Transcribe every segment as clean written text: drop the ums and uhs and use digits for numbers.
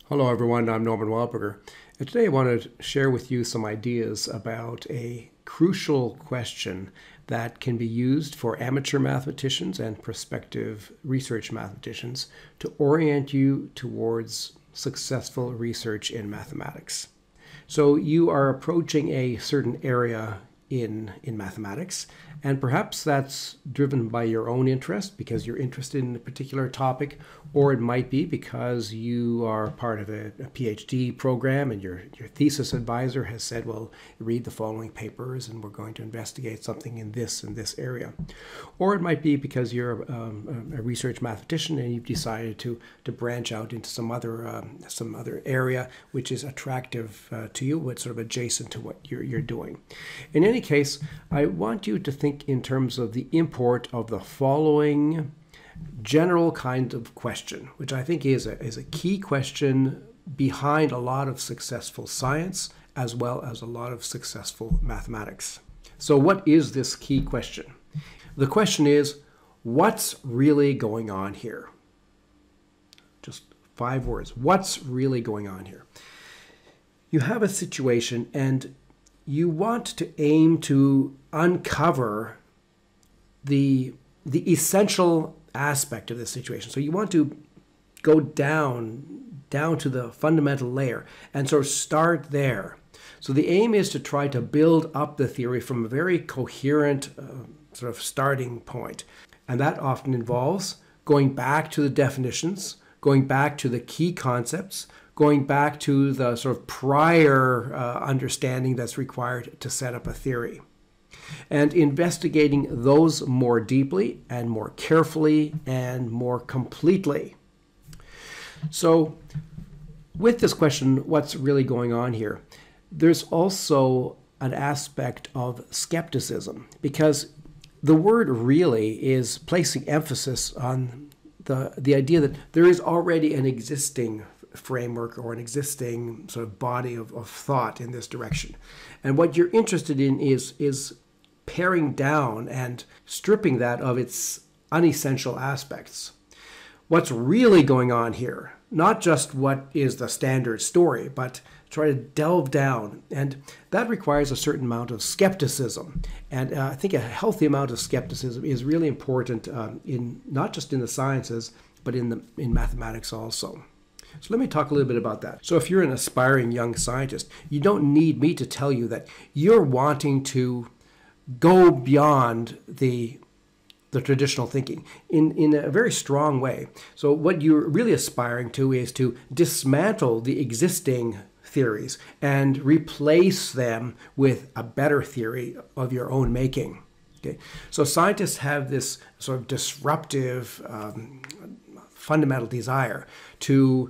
Hello everyone, I'm Norman Wahlberger, and today I want to share with you some ideas about a crucial question that can be used for amateur mathematicians and prospective research mathematicians to orient you towards successful research in mathematics. So you are approaching a certain area in mathematics, and perhaps that's driven by your own interest because you're interested in a particular topic, or it might be because you are part of a PhD program and your thesis advisor has said, well, read the following papers and we're going to investigate something in this area. Or it might be because you're a research mathematician and you've decided to branch out into some other area which is attractive to you, what's sort of adjacent to what you're doing. In any case, I want you to think in terms of the import of the following general kind of question, which I think is a key question behind a lot of successful science as well as a lot of successful mathematics. So what is this key question? The question is, what's really going on here? Just 5 words. What's really going on here? You have a situation and you want to aim to uncover the essential aspect of this situation. So you want to go down to the fundamental layer and sort of start there. So the aim is to try to build up the theory from a very coherent sort of starting point. And that often involves going back to the definitions, going back to the key concepts, going back to the sort of prior understanding that's required to set up a theory, and investigating those more deeply and more carefully and more completely. So with this question, what's really going on here? There's also an aspect of skepticism, because the word really is placing emphasis on the idea that there is already an existing framework or an existing sort of body of thought in this direction. And what you're interested in is paring down and stripping that of its unessential aspects. What's really going on here? Not just what is the standard story, but try to delve down. And that requires a certain amount of skepticism. And I think a healthy amount of skepticism is really important in not just in the sciences, but in mathematics also. So let me talk a little bit about that. So if you're an aspiring young scientist, you don't need me to tell you that you're wanting to go beyond the traditional thinking in a very strong way. So what you're really aspiring to is to dismantle the existing theories and replace them with a better theory of your own making. Okay? So scientists have this sort of disruptive fundamental desire to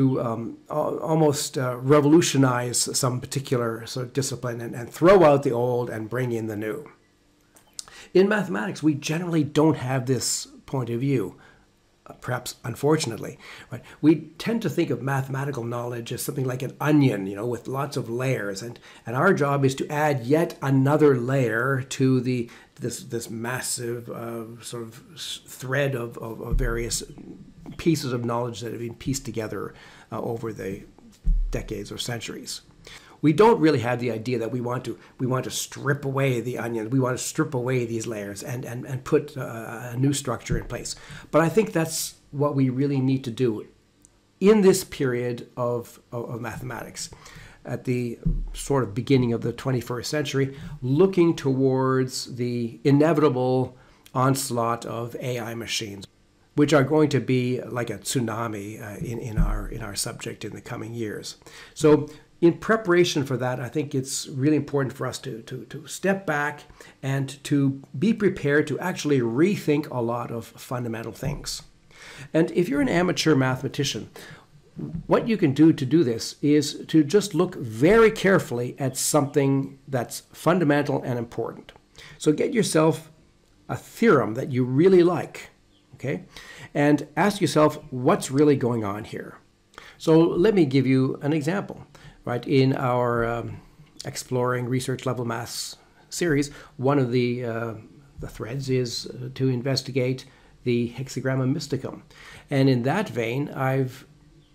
almost revolutionize some particular sort of discipline and throw out the old and bring in the new. In mathematics, we generally don't have this point of view, perhaps unfortunately. Right? We tend to think of mathematical knowledge as something like an onion, with lots of layers, and our job is to add yet another layer to this massive sort of thread of various pieces of knowledge that have been pieced together over the decades or centuries. We don't really have the idea that we want to strip away the onion. We want to strip away these layers and put a new structure in place. But I think that's what we really need to do in this period of mathematics, at the sort of beginning of the 21st century, looking towards the inevitable onslaught of AI machines, which are going to be like a tsunami in our subject in the coming years. So in preparation for that, I think it's really important for us to step back and to be prepared to actually rethink a lot of fundamental things. And if you're an amateur mathematician, what you can do to do this is to just look very carefully at something that's fundamental and important. So get yourself a theorem that you really like, okay? And ask yourself, what's really going on here? So let me give you an example. Right, in our Exploring Research Level Maths series, one of the threads is to investigate the hexagram mysticum. And in that vein, I've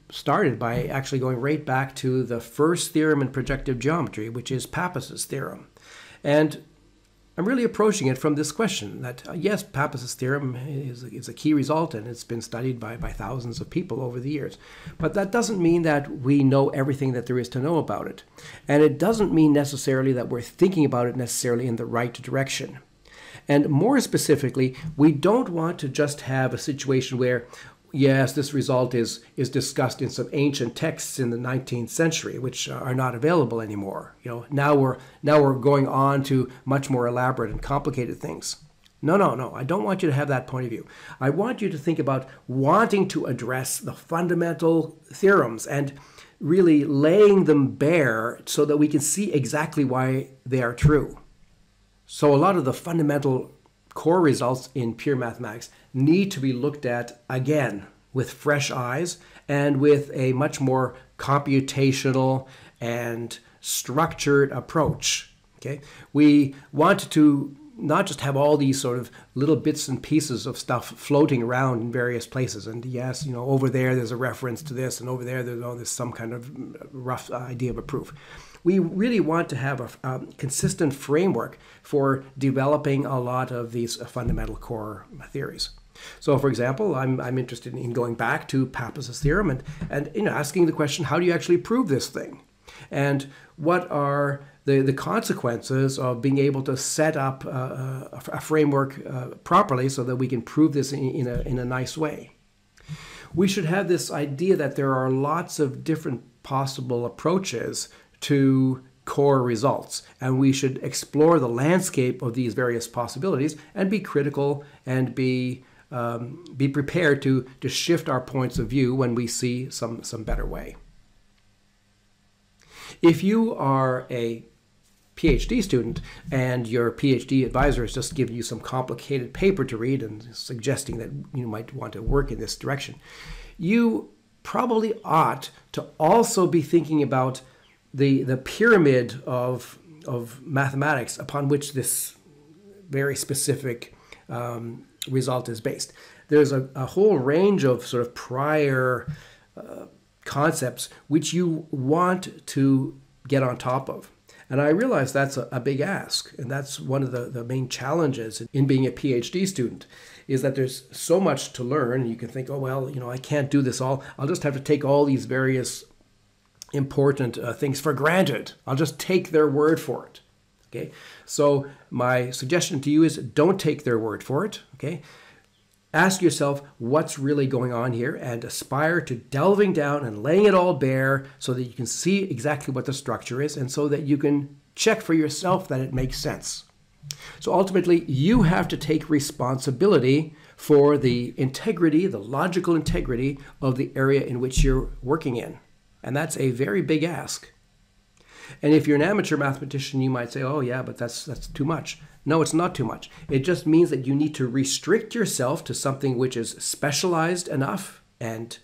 started by actually going right back to the first theorem in projective geometry, which is Pappus's theorem. And I'm really approaching it from this question that, yes, Pappus's theorem is a key result, and it's been studied by thousands of people over the years. But that doesn't mean that we know everything that there is to know about it. And it doesn't mean necessarily that we're thinking about it necessarily in the right direction. And more specifically, we don't want to just have a situation where, yes, this result is discussed in some ancient texts in the 19th century, which are not available anymore. Now we're going on to much more elaborate and complicated things. No. I don't want you to have that point of view. I want you to think about wanting to address the fundamental theorems and really laying them bare so that we can see exactly why they are true. So a lot of the fundamental core results in pure mathematics need to be looked at again with fresh eyes and with a much more computational and structured approach. Okay? We want to not just have all these sort of little bits and pieces of stuff floating around in various places. And yes, over there's a reference to this, and over there's some kind of rough idea of a proof. We really want to have a consistent framework for developing a lot of these fundamental core theories. So, for example, I'm interested in going back to Pappus's theorem and asking the question, how do you actually prove this thing? And what are the consequences of being able to set up a framework properly so that we can prove this in a nice way? We should have this idea that there are lots of different possible approaches to core results, and we should explore the landscape of these various possibilities and be critical and be prepared to shift our points of view when we see some better way. If you are a PhD student and your PhD advisor has just given you some complicated paper to read and suggesting that you might want to work in this direction, you probably ought to also be thinking about the pyramid of mathematics upon which this very specific result is based. There's a whole range of sort of prior concepts which you want to get on top of. And I realize that's a big ask, and that's one of the main challenges in being a PhD student, is that there's so much to learn. You can think, oh, well, I can't do this all. I'll just have to take all these various important things for granted. I'll just take their word for it. Okay? So my suggestion to you is don't take their word for it. Okay? Ask yourself what's really going on here and aspire to delving down and laying it all bare so that you can see exactly what the structure is and so that you can check for yourself that it makes sense. So ultimately, you have to take responsibility for the integrity, the logical integrity of the area in which you're working in. And that's a very big ask. And if you're an amateur mathematician, you might say, oh yeah, but that's too much. No, it's not too much. It just means that you need to restrict yourself to something which is specialized enough and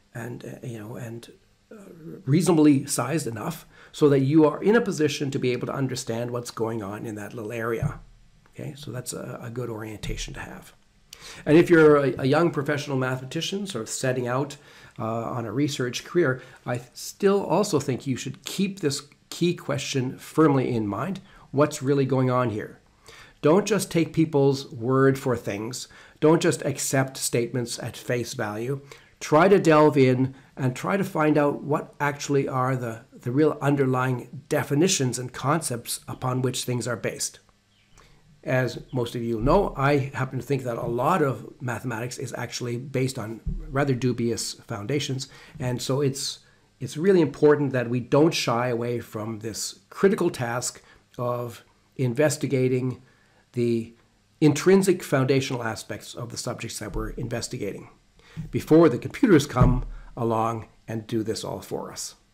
reasonably sized enough so that you are in a position to be able to understand what's going on in that little area. Okay, so that's a good orientation to have. And if you're a young professional mathematician sort of setting out on a research career, I still also think you should keep this key question firmly in mind. What's really going on here? Don't just take people's word for things. Don't just accept statements at face value. Try to delve in and try to find out what actually are the real underlying definitions and concepts upon which things are based. As most of you know, I happen to think that a lot of mathematics is actually based on rather dubious foundations, and so it's really important that we don't shy away from this critical task of investigating the intrinsic foundational aspects of the subjects that we're investigating before the computers come along and do this all for us.